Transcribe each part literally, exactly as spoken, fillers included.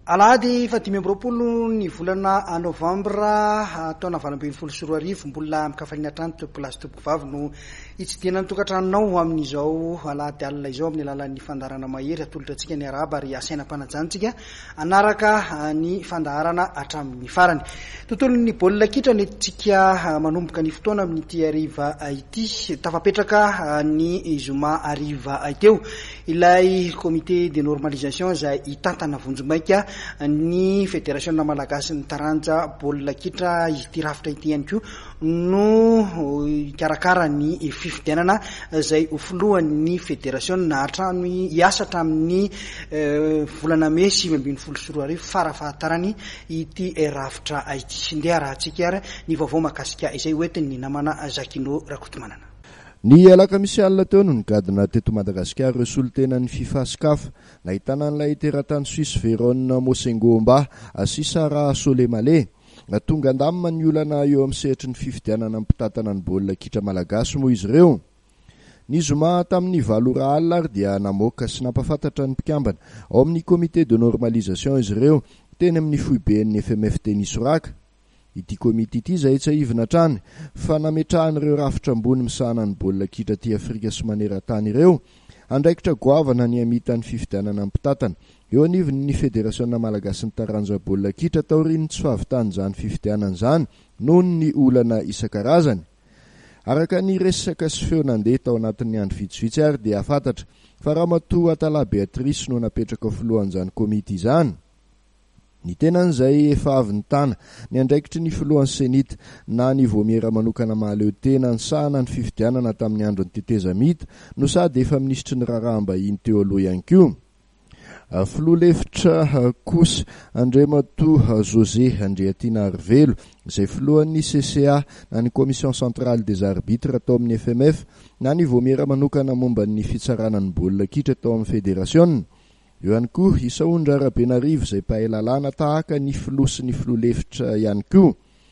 alahady fatimy ambiroapolo ny volana novambra taona valo ambin'ny folo sy roa arivo mbola mikafalina trano topolasy topovavy no itsidina ny tokantranonao amin'izao alahady alina izao amin'ny alalan'ny fandaharana mahery atolotra antsika ny araba ary asainam-panajantsika anaraka ny fandaharana hatramin'ny farany tontolo ny baolina kitra ny tsika manomboka ny fotoana amin'ity ariva ity tafapetraka ny zoma ariva teo ilay comité de normalisation izay hitantana vonjomaika ny fédération malagasy ny taranja baolina kitra ity rafitra ity ihany koa no karakara ny fifidianana izay ofolohan'ny fédération na hatrano hiasa hatramin'ny volana may sivy ambin'ny folo sy roa arivo farafahatarany ity rafitra ity ndeha rahantsika ary ny vaovao mahakasika izay hoentiny namana Zakino Rakotomanana. Ny alakamisy alina teo no nigadina teto Madagasikara ireo solontenan'ny FIFA SCAF nahitana an'ilay teratany Suisse Vérone Mosengomba Sisara Solemale tonga andamina ny olana eo amin'ny sehatry ny fifidianana ampitatana ny baolina kitra malagasy moa izy ireo. Ny zoma tamin'ny valo ora alina ary dia namoaka sy nampafantatra ny mpikambana ao amin'ny comité de normalisation izy ireo teny amin'ny foiben'ny F M F Denis Soraka. Ity komite ity izay tsy ahivina trany fa nametrahany ireo rafitra ambony misahana ny baolina kitra ty Afrika sy maneran-tany ireo andraikitra goavana ny amitan'ny fifidianana ampitatana eo anivon'ny fédération malagasy ny taranja baolina kitra taoriny tsy fahavitany izany fifidianana izany noho ny olana isan-karazany. Araka ny resaka sy feo nandeha tao anatin'ny andro vitsivitsy ary dia afantatra fa Ramatoa Atala Beatrice no napetraka filohan'izany komite izany. Ny tenan'izay efa avy ny tana ny andraikitry ny filohan'ny senita na ny vomiera manokana mahaleo tena ny sahana ny fifidianana tamin'ny andro ny teteza mita no sady efa minisitry ny raharaham-bahiny teo aloha ihany koa. Filoha-lefitra kosa Andriamatoa José Andriatina Arvelo izay filohan'ny C C A na ny commission centrale des arbitres tao amin'ny F M F na ny vomiera manokana momba ny fitsarana ny baolina kitra tao amin'ny fédération. Eo ihany koa Isaondra Rabenarivo izay pahalalana tahaka ny filoha sy ny filoha-lefitra ihany koa.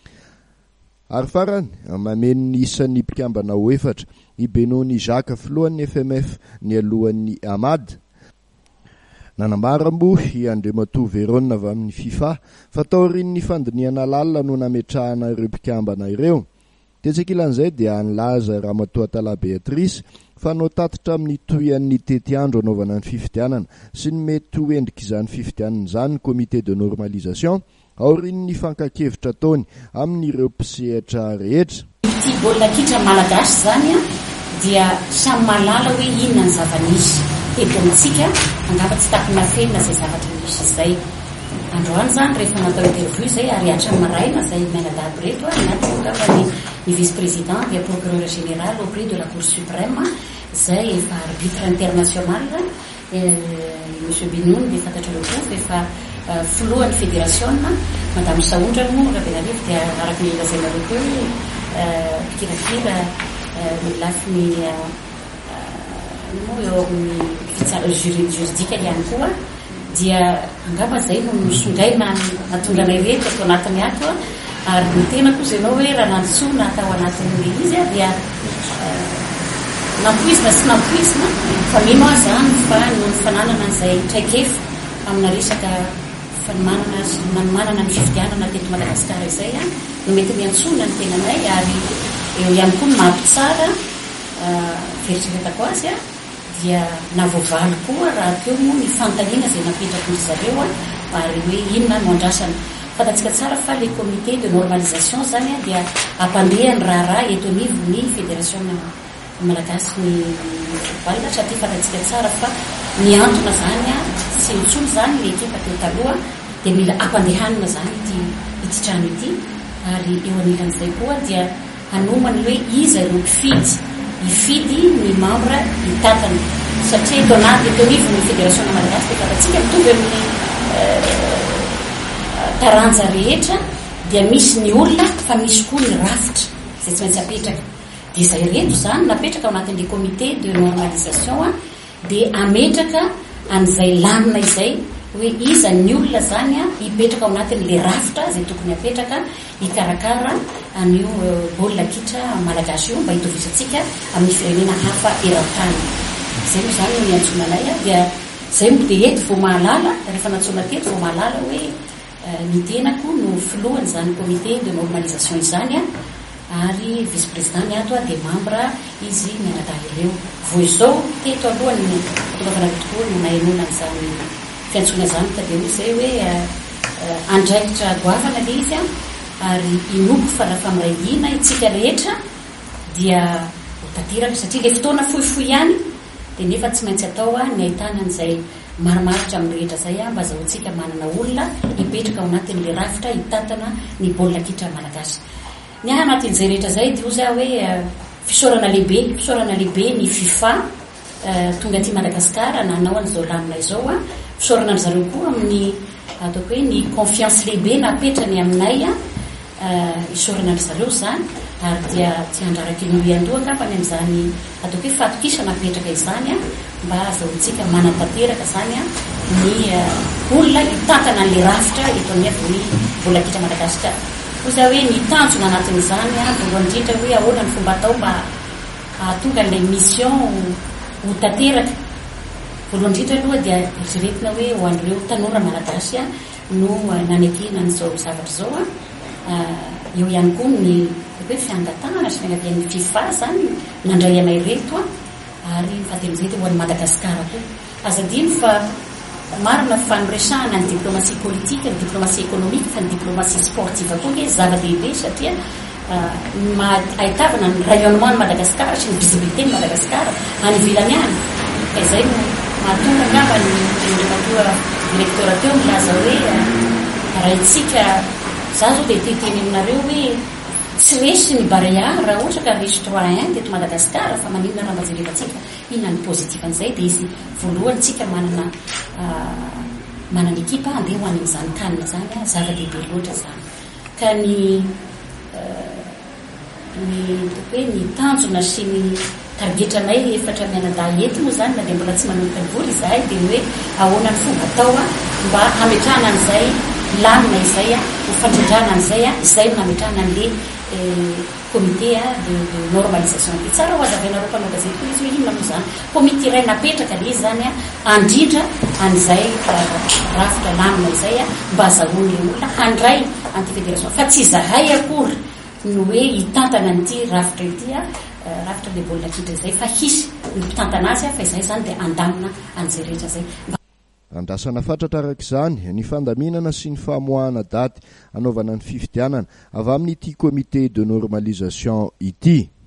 Ary farany mameno ny isan'ny mpikambana ho efatra i Benoni Jacques filohan'ny F M F ny alohan'ny Amad. Nanambara moa i Andriamatoa Vérone avy amin'ny FIFA fa taorin'ny fandiniana lalina no nametrahana ireo mpikambana ireo. Tetsakilan'izay dia anlaza Ramatoa Atala Beatrice fa no tatitra amin'ny toyan'ny tety andro anaovana ny fifidianana sy ny mety ho endrika izany fifidianana izany ny comité de normalisation aorin'ny fankakevitra taony amin'ireo mpisehatra rehetra. Ity baolina kitra malagasy zany dia samy malala hoe inona ny zava-misy eto amintsika angamba tsy tapina fenina izay zavatra misy izay. Androany zany rehefa natao interview izay ary hatramin'ny maraina izay mianadahy reto natongava ny ny vice-président dia procureur général auprès de la Cour suprême izay efa arbitre international monsieur Binoun dia fantatrareo koa efa filohan'ny fédération madame Saondra moa Rabenarivo dia araka ny lazainareo koa pikirakira ny lafiny moa eo amin'ny juridika ihany koa dia angamba izay no misondray na natondra anay rehetra atao anatiny ato ary ny tena koa izay nao hoe raha nantsoina atao anatin'le izy dia nampoizina sy nampoizina fa mino azy zany fa no fananana an'izay traikefa amina resaka fanomanana sy manomanana ny fifidianana teto Madagasikara izay no mety miantsona ny tenanay ary eo ihany koa ny mampitsara veritreretako azy dia navoavaly koa raha teo moa ny fantaniana izay napetraka ny zareo ary hoe inona no andrasana. Fantatsika tsara fa le comité de normalisation zany dia ampandehany raharaha eto anivon'ny fédération malagasy ny baolina satria fantatsika tsara fa ny antona zany sy nitsolo zany le ekipa teo taloha dia mila ampandehanina zany ity ity trano ity ary eo anilan'izay koa dia hanomany hoe iza ireo mpifidy hifidy ny membre hitatana satria eto anaty eto anivon'ny fédération malagasy dia fantatsika mitovy amin'ny taranja rehetra dia misy ny olona fa misy koa ny rafitra izay tsy maintsy apetraka dia izay reto zany napetraka ao anatin'le comité de normalisation dia ametraka an'izay lamina izay hoe iza ny olona zany hipetraka ao anatin'le rafitra izay tokony apetraka hikarakara an'io baolina kitra malagasy io mba hitovisantsika amin'ny firenena hafa eran-tany. Izay moa zany ny antsonanay dia zay mo de ety vao mahalala rehefa natsona teto vao mahalala hoe ny tenako no filohany zany comité de normalisation izany a ary vice président ny ato a de membre izy miaraka ireo vo izao teto alohany tokavana tokoa no nahenona n'izany fiantsona zany ka de zay hoe andraikitra goavana le izy a ary inoko fa raha famirahina itsika rehetra dia hotateraka satria le fotoana fohifohy ihany de nefa tsy maintsy atao a ny ahitana an'izay marimaritra amin'ny rehetra zay a mba zahoantsika manana olona hipetraka ao anatin'le rafitra hitatana ny baolina kitra malagasy ny aha anatin'izay rehetra zay dio za hoe fisaorana lehibe fisaorana lehibe ny FIFA tonga aty Madagasikara nanao an'izao lamina izao a fisaorana ny zareo koa amin'ny ataoko hoe ny confiance lehibe napetrany aminay a isaorana ny zareo zany ary dia tsy andraraky ny andohaka fa ny amin'izany ataoko hoe fatokisa napetraka izany a mba zahoantsika manatanteraka zany a ny olona hitantana an'le rafitra eto amin'ny avy bola kitra Madagasikara oza hoe ny tanjona anatin'izany a voalohany indrindra hoe ahoana ny fomba atao mba ahatonga an'ilay mission ho tanteraka voalohany indrindra aloha dia eritreretina hoe ho an'ireo tanora malagasy a no nanekena n'izao zavatra zao a eo ihany koa ny hoe fiangatahana sy fiangavian'ny FIFA zany nandray anay reto a ary fahateloizay te ho an'ny Madagasikara koa azadiny fa marina fanoresahana ny diplomatie politique ny diplomatie économique fa ny diplomatie sportive koa ke zava-dehibe satria ahitavana ny rayonnement ny Madagasikara sy ny visibilité ny Madagasikara any ivelany any ka izay no mahatonga ngamba ny indrimatoa directeur teo milaza hoe raha itsika za zao de teteny aminareo hoe tsy resy ny barea raha ohatra ka resy trois un teto Madagasikara fa maninona raha mba jerevantsika inona ny positif an'izay de izy voalohany tsika manana manana ekipa andeha ho an'izany kanina zany a zava-dehibe loatra zany ka ny ny hoe ny tanjona sy ny targetranay efatra mianadahy ety moa zany na de mbola tsy manomboka ny vory izahay de hoe ahoana ny fomba atao a mba hametrahana an'izay lamina izay a ho fandrindrana an'izay a izay no hametrahana an'le comité a de normalisation de tsara ho azavainareo mpanao gazety koa izy hoe inona moa zany comité iray napetraka le izy zany a andrindra an'izay rafitra lamina izay a mba azahoany olona handray antifédération fa tsy zahay akory no hoe hitantana an'ity rafitra ity a rafitra le baolina kitra izay fa hisy ny mpitantana azy a fa izay zany de andamina an'izay rehetra zay andrasana fatratra araka izany ny fandaminana sy ny famoahana daty anaovana ny fifidianana avy amin'ity comité de normalisation ity